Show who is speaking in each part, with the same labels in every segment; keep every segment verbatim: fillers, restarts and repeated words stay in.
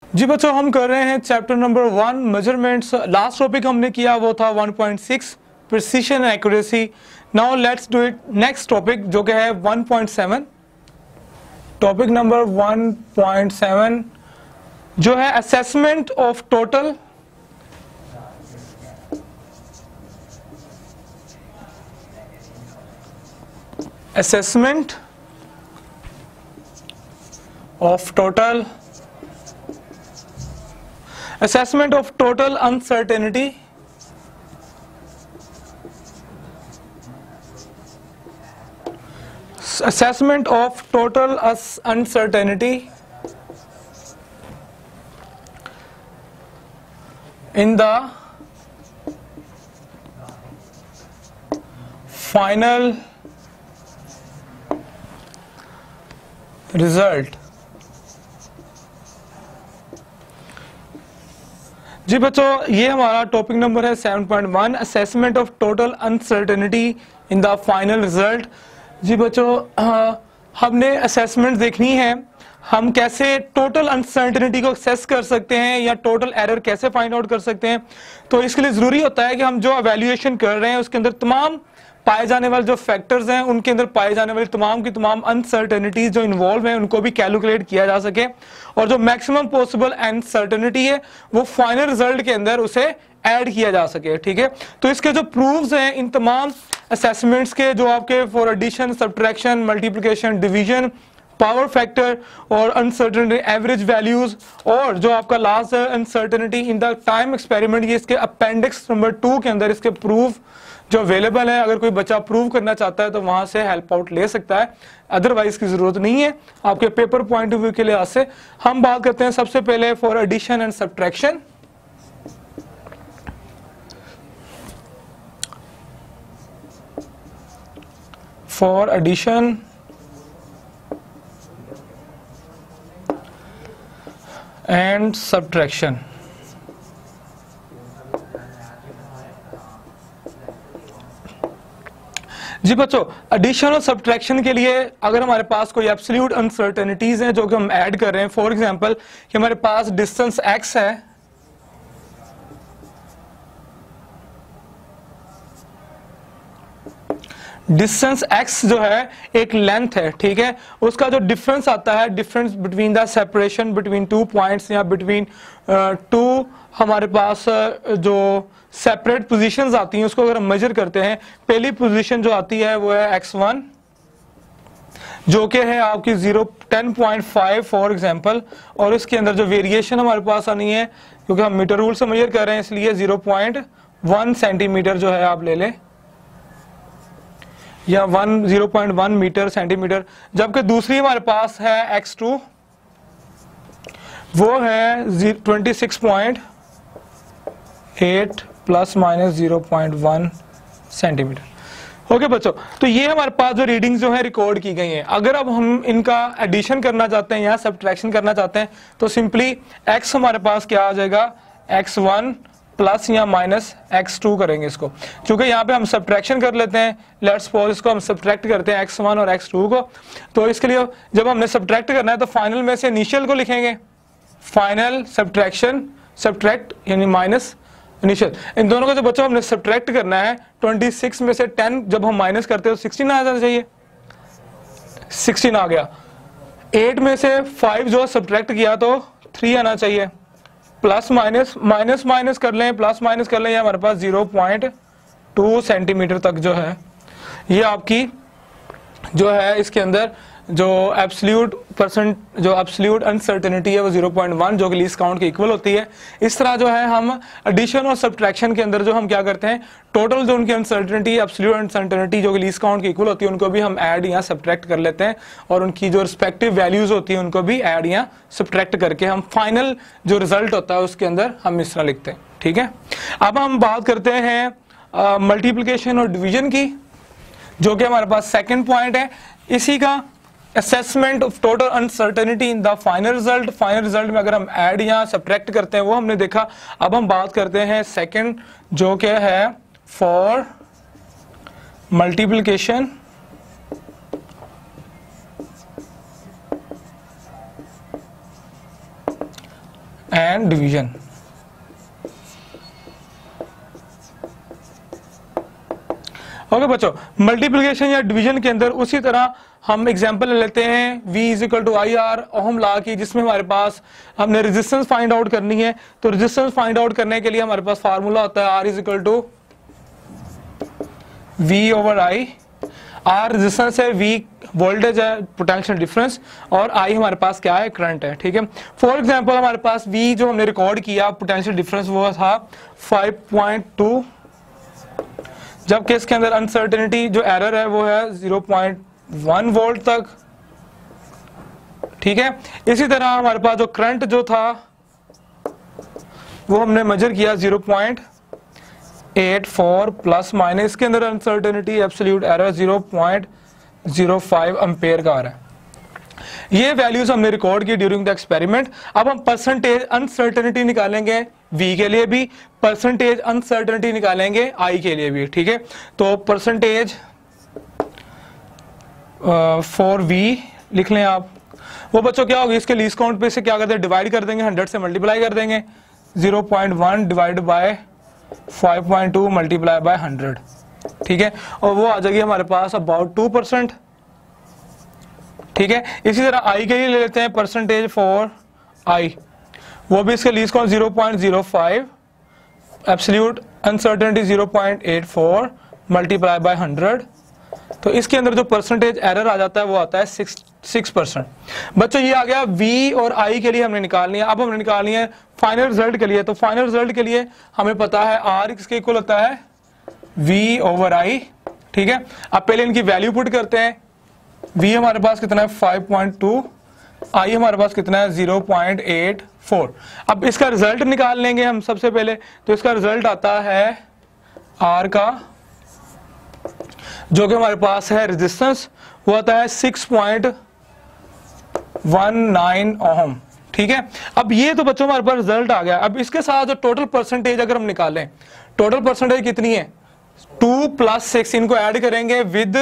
Speaker 1: जी बच्चों, हम कर रहे हैं chapter number one measurements. Last topic हमने किया वो था one point six precision and accuracy. Now let's do it next topic जो कि है one point seven. Topic number one point seven जो है assessment of total assessment of total assessment of total uncertainty assessment of total uncertainty in the final result। जी बच्चों, ये हमारा topic number है seven point one, assessment of total uncertainty in the final result. जी बच्चों, आ, हमने assessment देखनी है, हम कैसे टोटल अनसर्टेनिटी को एक्सेस कर सकते हैं या टोटल एरर कैसे फाइंड आउट कर सकते हैं। तो इसके लिए जरूरी होता है कि हम जो एवेल्युएशन कर रहे हैं उसके अंदर तमाम पाए जाने वाले जो फैक्टर्स हैं उनके अंदर पाए जाने वाली तमाम की तमाम अनसर्टेनिटीज जो इन्वॉल्व हैं उनको भी कैलकुलेट किया जा सके, और जो मैक्सिमम पॉसिबल अनसर्टेनिटी है वो फाइनल रिजल्ट के अंदर उसे ऐड किया जा सके। ठीक है, तो इसके जो प्रूफ्स हैं इन तमाम असेसमेंट्स के, जो आपके for addition, subtraction, multiplication, division, power factor और अनसर्टेनिटी एवरेज वैल्यूज, और जो आपका last uncertainty in the time experiment, ये इसके अपेंडिक्स नंबर टू के अंदर इसके प्रूफ जो अवेलेबल है। अगर कोई बच्चा प्रूव करना चाहता है तो वहां से हेल्प आउट ले सकता है, अदरवाइज की जरूरत नहीं है। आपके पेपर पॉइंट ऑफ व्यू के लिहाज से हम बात करते हैं सबसे पहले for addition and subtraction. For addition and subtraction, जी बच्चों, एडिशन और सब्ट्रैक्शन के लिए अगर हमारे पास कोई एब्सोल्यूट अनसर्टेनिटीज हैं जो कि हम ऐड कर रहे हैं, फॉर एग्जांपल कि हमारे पास डिस्टेंस x है, डिस्टेंस x जो है एक लेंथ है, ठीक है, उसका जो डिफरेंस आता है, difference between the separation between two points या बिटवीन टू हमारे पास uh, जो सेपरेट पोजीशंस आती हैं उसको अगर हम मेजर करते हैं, पहली पोजीशन जो आती है वो है एक्स वन जो कि है आपकी zero ten point five for example, और इसके अंदर जो वेरिएशन हमारे पास आनी है क्योंकि हम मीटर रूल से मेजर कर रहे हैं इसलिए जीरो पॉइंट वन सेंटीमीटर जो है आप ले लें, या one zero point one metre centimetre. जबकि दूसरी हमारे पास है एक्स टू, वो है twenty six point eight plus minus zero point one centimetre. Okay बच्चों, तो ये हमारे पास जो रीडिंग्स जो है रिकॉर्ड की गई हैं। अगर अब हम इनका एडिशन करना चाहते हैं या सब्ट्रैक्शन करना चाहते हैं तो सिंपली x हमारे पास क्या आ जाएगा, एक्स वन प्लस या माइनस एक्स टू करेंगे इसको, क्योंकि यहाँ पे हम सब्ट्रैक्शन कर लेते हैं। लेट्स सपोज इसको हम सब्ट्रैक्ट करते हैं एक्स वन और एक्स टू को, तो इसके लिए जब हमने सब्ट्रैक्ट करना है तो फाइनल में से इनिशियल को लिखेंगे, फाइनल सब्ट्रैक्शन सब्ट्रैक्ट यानी माइनस इनिशियल। इन दोनों को जो बच्चों हमने सब्ट्रैक्ट करना है, ट्वेंटी सिक्स में से टेन जब हम माइनस करते हैं तो सिक्सटीन आ जाना चाहिए, सिक्सटीन आ गया। एट में से फाइव जो सब्ट्रैक्ट किया तो थ्री आना चाहिए, प्लस माइनस माइनस माइनस कर लें, प्लस माइनस कर लें, हमारे पास जीरो पॉइंट टू सेंटीमीटर तक जो है ये आपकी जो है इसके अंदर जो एब्सोल्यूट परसेंट जो एब्सोल्यूट अनसर्टेनिटी है वो जीरो पॉइंट वन जो कि लीस्ट काउंट के इक्वल होती है। इस तरह जो है हम एडिशन और सब्ट्रैक्शन के अंदर जो हम क्या करते हैं, टोटल जो उनकी अनसर्टेनिटी एब्सोल्यूट अनसर्टेनिटी जो कि लीस्ट काउंट के इक्वल होती है उनको भी हम ऐड या सब्ट्रैक्ट कर लेते हैं, और उनकी जो रिस्पेक्टिव वैल्यूज होती है उनको भी ऐड या सब्ट्रैक्ट करके हम फाइनल जो रिजल्ट होता है उसके अंदर हम इस तरह लिखते हैं। ठीक है, अब हम बात करते हैं मल्टीप्लिकेशन और डिवीजन की, जो कि हमारे पास सेकेंड पॉइंट है इसी का, assessment of total uncertainty in the final result. Final result में अगर हम ऐड या सब्ट्रैक्ट करते हैं वो हमने देखा। अब हम बात करते हैं सेकंड जो कि है for multiplication and division. Okay बच्चों, मल्टीप्लिकेशन या डिवीजन के अंदर उसी तरह हम एग्जांपल ले लेते हैं V is equal to I R ohm law की, जिसमें हमारे पास हमने रेजिस्टेंस फाइंड आउट करनी है। तो रेजिस्टेंस फाइंड आउट करने के लिए हमारे पास फार्मूला होता है R is equal to V over I. R resistance है, V वोल्टेज है, पोटेंशियल डिफरेंस, और I हमारे पास क्या है, करंट है। ठीक है, फॉर एग्जांपल हमारे पास V जो हमने रिकॉर्ड किया पोटेंशियल डिफरेंस वो था फाइव पॉइंट टू, जबकि इसके अंदर अनसर्टेनिटी जो एरर है वो है ज़ीरो पॉइंट वन वोल्ट तक। ठीक है, इसी तरह हमारे पास जो करंट जो था वो हमने मेजर किया zero point eight four plus minus, इसके अंदर uncertainty absolute error zero point zero five ampere का आ रहा है। ये वैल्यूज हमने रिकॉर्ड की ड्यूरिंग द एक्सपेरिमेंट। अब हम परसेंटेज अनसर्टेनिटी निकालेंगे V के लिए भी, परसेंटेज अनसर्टेनिटी निकालेंगे I के लिए भी। ठीक है, तो परसेंटेज फॉर V लिख लें आप। वो बच्चों क्या होगी, इसके लीस्ट काउंट पे से क्या करते हैं, डिवाइड कर देंगे, हंड्रेड से मल्टीप्लाई कर देंगे, zero point one divide by five point two multiply by hundred. ठीक है, और वो आ जाएगी हमारे पास अबाउट टू परसेंट। ठीक है, इसी तरह I के लिए ले लेते हैं परसेंटेज फॉर I, वो भी इसके least count zero point zero five, absolute uncertainty zero point eight four multiply by hundred. तो इसके अंदर जो परसेंटेज एरर आ जाता है वो आता है सिक्स सिक्स परसेंट। बच्चों ये आ गया V और I के लिए हमने निकालनी है। अब हमने निकालनी है फाइनल रिजल्ट के लिए। तो फाइनल रिजल्ट के लिए हमें पता है R किसके इक्वल होता है, V ओवर I। ठीक है, अब पहले इनकी वैल्यू पुट करते हैं। V हमारे पास कितना है फाइव पॉइंट टू, I हमारे पास कितना है ज़ीरो पॉइंट एट फोर। अब इसका रिजल्ट निकाल लेंगे हम सबसे पहले। तो इसका रिजल्ट आता है R का, जो कि हमारे पास है रेजिस्टेंस, वो आता है six point one nine ohm. ठीक है, अब ये तो बच्चों हमारे पास रिजल्ट आ गया। अब इसके साथ जो टोटल परसेंटेज अगर हम निकालें, टोटल परसेंटेज कितनी है, टू प्लस सिक्स, इनको ऐड करेंगे विद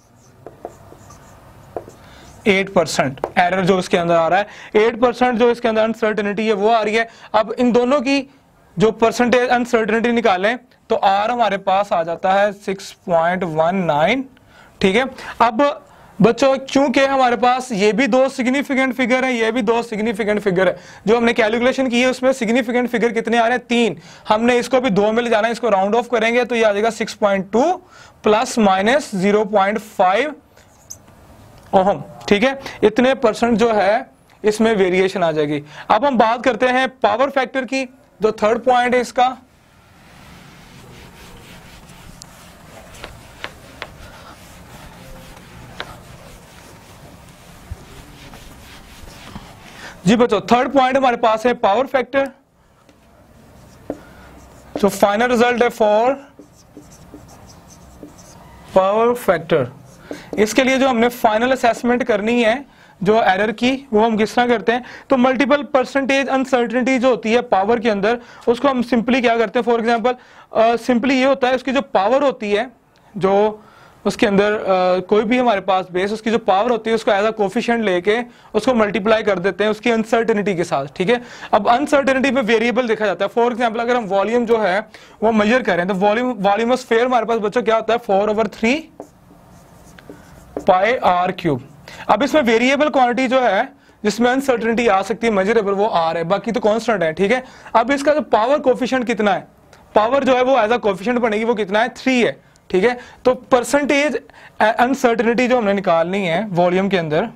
Speaker 1: एट परसेंट एरर जो इसके अंदर आ रहा है, एट परसेंट जो इसके अंदर अनसर्टेनिटी है वो आ रही है। अब इन दोनों की जो परसेंटेज अनसर्टेनिटी निकालें तो R हमारे पास आ जाता है सिक्स पॉइंट वन नाइन। ठीक है, अब बच्चों चूंकि हमारे पास ये भी दो सिग्निफिकेंट फिगर है, ये भी दो सिग्निफिकेंट फिगर है, जो हमने कैलकुलेशन की है उसमें सिग्निफिकेंट फिगर कितने आ रहे हैं, तीन। हमने इसको भी दो में ले जाना है, इसको राउंड ऑफ करेंगे तो ये आ जाएगा six point two plus minus zero point five ohm. ठीक है, इतने परसेंट जो है इसमें वेरिएशन आ जाएगी। अब हम बात करते हैं पावर फैक्टर की, जो थर्ड पॉइंट है इसका। जी बच्चों, थर्ड पॉइंट हमारे पास है पावर फैक्टर। जो फाइनल रिजल्ट है फॉर पावर फैक्टर, इसके लिए जो हमने फाइनल असेसमेंट करनी है जो एरर की, वो हम किस तरह करते हैं, तो मल्टीपल परसेंटेज अनसर्टेनिटी जो होती है पावर के अंदर, उसको हम सिंपली क्या करते हैं, फॉर एग्जांपल सिंपली ये होता है, उसकी जो पावर होती है, जो उसके अंदर uh, कोई भी हमारे पास बेस, उसकी जो पावर होती है उसको एज अ कोफिशिएंट लेके उसको मल्टीप्लाई कर देते हैं उसकी अनसर्टेनिटी के साथ। ठीक है, अब अनसर्टेनिटी में वेरिएबल देखा जाता है। फॉर एग्जांपल अगर हम वॉल्यूम जो है वो मेजर करें तो वॉल्यूम वॉल्यूम ऑफ स्फीयर हमारे पास बच्चों क्या होता है, four over three pi R cube. अब इसमें वेरिएबल क्वांटिटी जो है जिसमें अनसर्टेनिटी आ सकती है मेजरेबल, वो आर है, बाकी तो कांस्टेंट है। ठीक है, अब इसका जो पावर कोफिशिएंट कितना है, पावर जो है वो एज अ कोफिशिएंट बनेगी, वो कितना है, थ्री है। ठीक है, तो परसेंटेज अनसर्टेनिटी जो हमने निकालनी है वॉल्यूम के अंदर,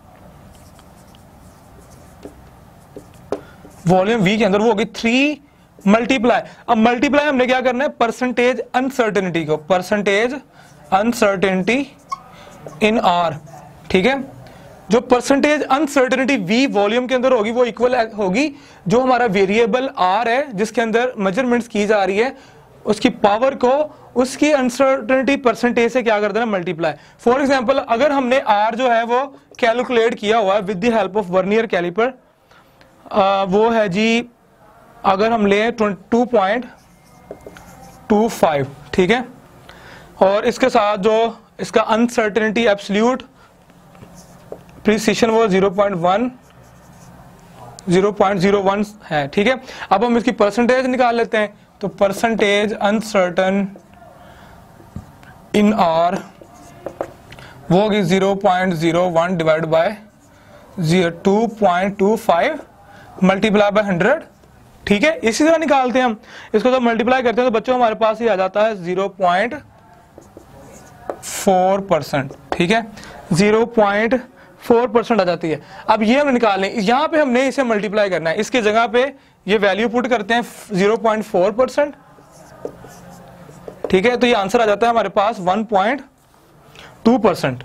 Speaker 1: वॉल्यूम वी के अंदर, वो होगी थ्री मल्टीप्लाई। अब मल्टीप्लाई हमने क्या करना है, परसेंटेज अनसर्टेनिटी को, परसेंटेज अनसर्टेनिटी इन आर। ठीक है, जो परसेंटेज अनसर्टेनिटी वी वॉल्यूम के अंदर होगी वो इक्वल होगी जो हमारा वेरिएबल आर है जिसके अंदर मेजरमेंट्स की जा रही है, उसकी पावर को उसकी अनसर्टेनिटी परसेंटेज से क्या कर देना, मल्टीप्लाई। फॉर एग्जांपल अगर हमने आर जो है वो कैलकुलेट किया हुआ है with the help of vernier caliper, वो है जी, अगर हम ले टू पॉइंट टू फाइव। ठीक है, और इसके साथ जो इसका अनसर्टेनिटी एब्सोल्यूट प्रिसिशन वो zero point one zero point zero one है, ठीक है। अब हम इसकी परसेंटेज निकाल लेते हैं, तो परसेंटेज अनसर्टन इन आर वो होगी zero point zero one divide by two point two five multiply by hundred, ठीक है। इसी तरह निकालते हैं हम इसको, तो मल्टीप्लाई करते हैं तो बच्चों हमारे पास ये आ जाता है ज़ीरो पॉइंट फोर परसेंट, ठीक है, ज़ीरो पॉइंट फोर परसेंट आ जाती है। अब ये हमने निकालने, यहाँ पे हमने इसे मल्टीप्लाई करना है, इसकी जगह पे ये वैल्यू पुट करते हैं ज़ीरो पॉइंट फोर परसेंट, ठीक है, तो ये आंसर आ जाता है हमारे पास वन पॉइंट टू परसेंट,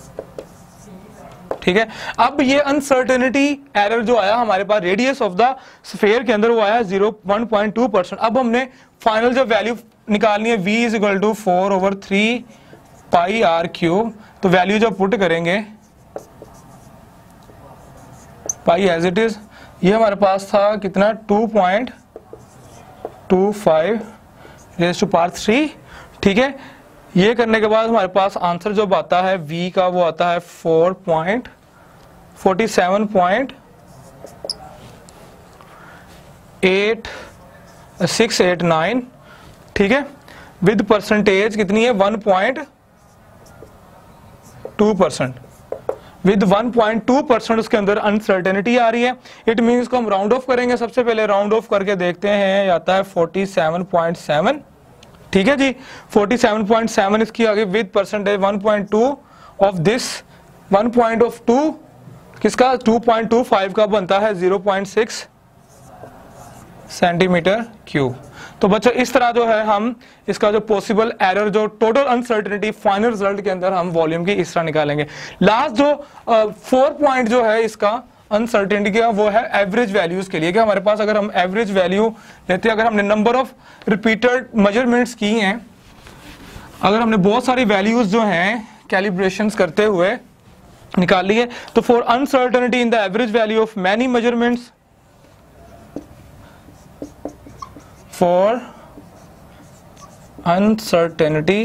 Speaker 1: ठीक है। अब ये अनसर्टेनिटी एरर जो आया हमारे पास रेडियस ऑफ द स्फीयर के अंदर, वो आया zero one point two percent. अब हमने फाइनल जो वैल्यू निकालनी है v is equal to four over three pi R cube, तो वैल्यू जो पुट करेंगे पाई एज इट इज, ये हमारे पास था कितना two point two five raise to power three, ठीक है। ये करने के बाद हमारे पास आंसर जो आता है v का, वो आता है four point forty seven point eight six eight nine, ठीक है, विद परसेंटेज कितनी है one point two percent, with one point two percent उसके अंदर अनसर्टेनिटी आ रही है। इट मीन्स को हम राउंड ऑफ करेंगे, सबसे पहले राउंड ऑफ करके देखते हैं, आता है फोर्टी सेवन पॉइंट सेवन, ठीक है जी, फोर्टी सेवन पॉइंट सेवन इसकी आगे with percentage one point two of this, one point of two किसका टू पॉइंट टू फाइव का बनता है zero point six centimetre cube. तो बच्चों इस तरह जो है हम इसका जो पॉसिबल एरर, जो टोटल अनसर्टेनिटी फाइनल रिजल्ट के अंदर हम वॉल्यूम की इस तरह निकालेंगे। लास्ट जो फोर uh, पॉइंट जो है इसका अनसर्टेनिटी का, वो है एवरेज वैल्यूज के लिए, कि हमारे पास अगर हम एवरेज वैल्यू लेते हैं, अगर हमने नंबर ऑफ रिपीटेड मेजरमेंट्स की हैं, अगर हमने बहुत सारी वैल्यूज जो हैं कैलिब्रेशंस करते हुए निकाली है, तो for uncertainty in the average value of many measurements, for uncertainty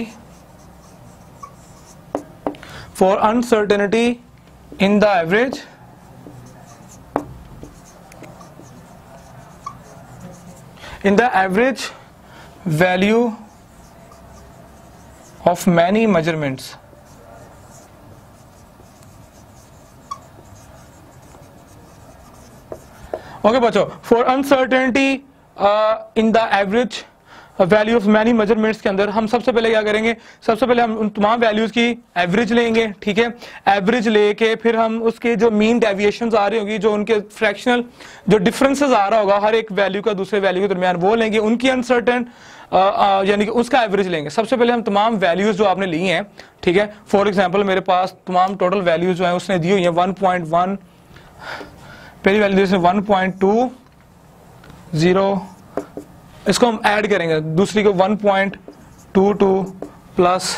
Speaker 1: for uncertainty in the average in the average value of many measurements, okay बच्चों, for uncertainty uh, in the average value of many measurements के अंदर हम सबसे पहले क्या करेंगे, सबसे पहले हम उन तमाम वैल्यूज की एवरेज लेंगे, ठीक है। एवरेज लेके फिर हम उसके जो मीन डेविएशंस आ रही होगी, जो उनके फ्रैक्शनल जो डिफरेंसेस आ रहा होगा हर एक वैल्यू का दूसरे वैल्यू के दरमियान, वो लेंगे, उनकी अनसर्टेन यानी कि उसका एवरेज लेंगे। सबसे पहले हम तमाम वैल्यूज जो आपने ली हैं, ठीक है, फॉर एग्जाम्पल मेरे पास तमाम टोटल वैल्यूज जो है उसने दी हुई है वन पॉइंट वन, पहली value one point two zero, इसको हम ऐड करेंगे, दूसरी को one point two two plus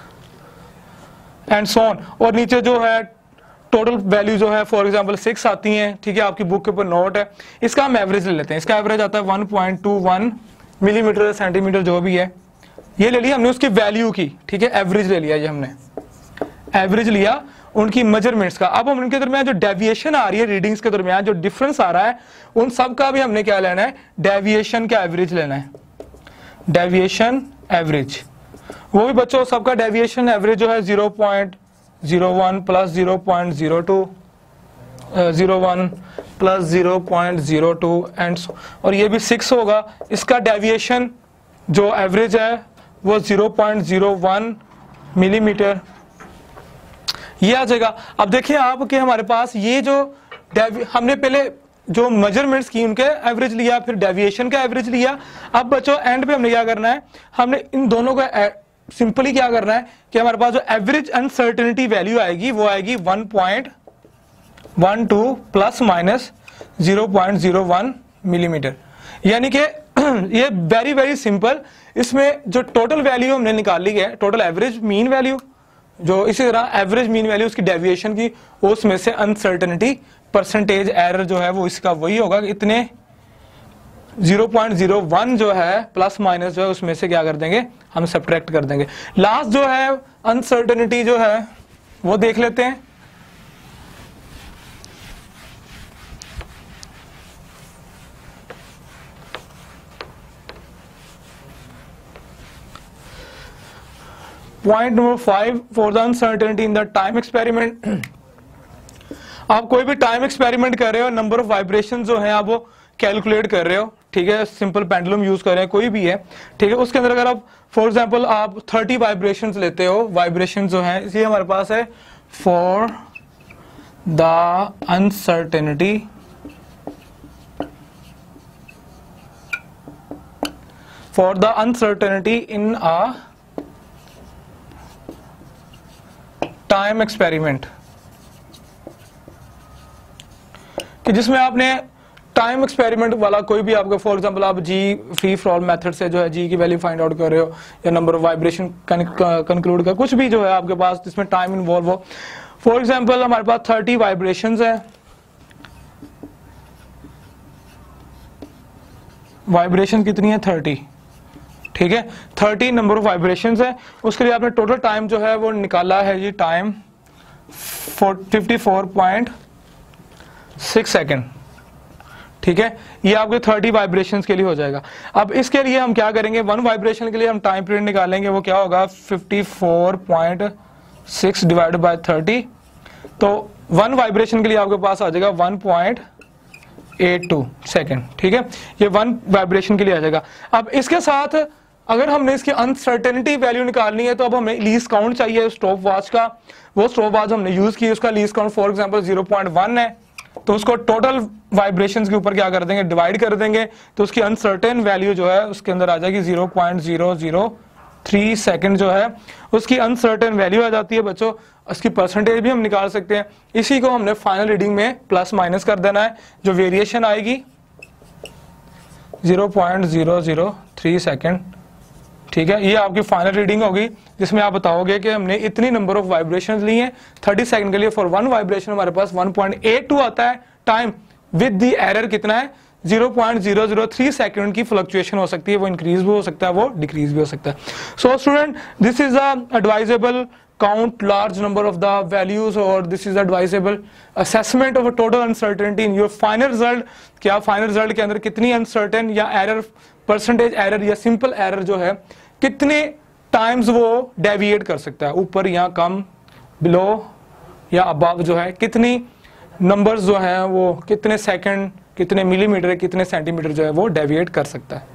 Speaker 1: and so on, और नीचे जो है टोटल वैल्यू जो है फॉर एग्जांपल सिक्स आती हैं, ठीक है, आपकी बुक के ऊपर नोट है, इसका हम एवरेज ले लेते हैं। इसका एवरेज आता है one point two one millimetre centimetre जो भी है, ये ले लिया हमने उसकी वैल्यू की, ठीक है, एवरेज ले लिया, ये हमने एवरेज लिया उनकी मेजरमेंट्स का। अब हम उनके दरमियान जो डेविएशन आ रही है, रीडिंग्स के दरमियान जो डिफरेंस आ रहा है, उन सब का भी हमने क्या लेना है, डेविएशन का एवरेज लेना है, डेविएशन एवरेज। वो भी बच्चों सबका डेविएशन एवरेज जो है zero point zero one plus zero point zero two, zero one plus zero point zero two and, और ये भी सिक्स होगा। इसका डेविएशन जो एवरेज है वो zero point zero one millimetre, ये आ जाएगा। अब देखिए आप कि हमारे पास ये जो हमने पहले जो मेजरमेंट्स की उनके एवरेज लिया, फिर डेविएशन का एवरेज लिया। अब बच्चों एंड पे हमने क्या करना है, हमने इन दोनों का सिंपली क्या करना है कि हमारे पास जो एवरेज अनसर्टेनिटी वैल्यू आएगी वो आएगी one point one two plus minus zero point zero one millimetre, यानी कि ये वेरी वेरी सिंपल। इसमें जो टोटल वैल्यू हमने निकाली है, टोटल एवरेज मीन वैल्यू, जो इसी तरह एवरेज मीन वैल्यू उसकी डेविएशन की, उसमें से अनसर्टेनिटी परसेंटेज एरर जो है वो इसका वही होगा, इतने ज़ीरो पॉइंट ज़ीरो वन जो है प्लस माइनस जो है उसमें से क्या कर देंगे, हम सब्ट्रैक्ट कर देंगे। लास्ट जो है अनसर्टेनिटी जो है वो देख लेते हैं। Point number five, for the uncertainty in the time experiment. आप कोई भी टाइम एक्सपेरिमेंट कर रहे हो, नंबर ऑफ वाइब्रेशन जो है आप वो कैलकुलेट कर रहे हो, ठीक है, सिंपल पेंडुलम यूज कर रहे हैं, कोई भी है, ठीक है। उसके अंदर अगर आप फॉर एग्जांपल आप थर्टी वाइब्रेशंस लेते हो, वाइब्रेशन जो है ये हमारे पास है for the uncertainty for the uncertainty in a time experiment, कि जिसमें आपने टाइम एक्सपेरिमेंट वाला कोई भी आपका फॉर एग्जांपल आप जी फ्री फॉर ऑल मेथड से जो है जी की वैल्यू फाइंड आउट कर रहे हो, या नंबर ऑफ वाइब्रेशन कंक्लूड कर, कुछ भी जो है आपके पास जिसमें टाइम इन्वॉल्व हो। फॉर एग्जांपल हमारे पास थर्टी वाइब्रेशंस है, वाइब्रेशन कितनी है थर्टी, ठीक है, थर्टी नंबर ऑफ वाइब्रेशंस है। उसके लिए आपने टोटल टाइम जो है वो निकाला है जी time fifty four point six second, ठीक है, ये आपके थर्टी वाइब्रेशंस के लिए हो जाएगा। अब इसके लिए हम क्या करेंगे, वन वाइब्रेशन के लिए हम टाइम पीरियड निकालेंगे, वो क्या होगा fifty four point six divided by thirty, तो वन वाइब्रेशन के लिए आपके पास आ जाएगा one point eight two second, ठीक है, ये वन वाइब्रेशन के लिए आ जाएगा। अब इसके साथ अगर हमने इसकी अनसर्टेनिटी वैल्यू निकालनी है तो अब हमें लीस्ट काउंट चाहिए स्टॉप वॉच का, वो स्टॉप वॉच हमने यूज की, उसका least count for example zero point one है, तो उसको टोटल वाइब्रेशंस के ऊपर क्या कर देंगे, डिवाइड कर देंगे, तो उसकी अनसर्टेन वैल्यू जो है उसके अंदर आ जाएगी zero point zero zero three second जो है उसकी अनसर्टेन वैल्यू आ जाती है बच्चों। उसकी परसेंटेज भी हम निकाल सकते हैं, इसी को हमने फाइनल रीडिंग में प्लस माइनस कर देना है, जो वेरिएशन आएगी zero point zero zero three second, ठीक है, ये आपकी फाइनल रीडिंग होगी, जिसमें आप बताओगे कि हमने इतनी नंबर ऑफ वाइब्रेशंस ली हैं थर्टी सेकंड के लिए। फॉर वन वाइब्रेशन हमारे पास वन पॉइंट एट टू आता है टाइम, विद द एरर कितना है zero point zero zero three second की फ्लक्चुएशन हो सकती है, वो इंक्रीज भी हो सकता है, वो डिक्रीज भी हो सकता है। So student, this is the advisable count large number of the values, or this is advisable assessment of a total uncertainty in your final result, कि आप फाइनल रिजल्ट के अंदर कितनी अनसर्टेन या एरर, परसेंटेज एरर या simple error जो है कितने टाइम्स वो डेविएट कर सकता है, ऊपर या कम, बिलो या अबव जो है, कितनी नंबर्स जो है वो कितने सेकंड, कितने मिलीमीटर, कितने सेंटीमीटर जो है वो डेविएट कर सकता है।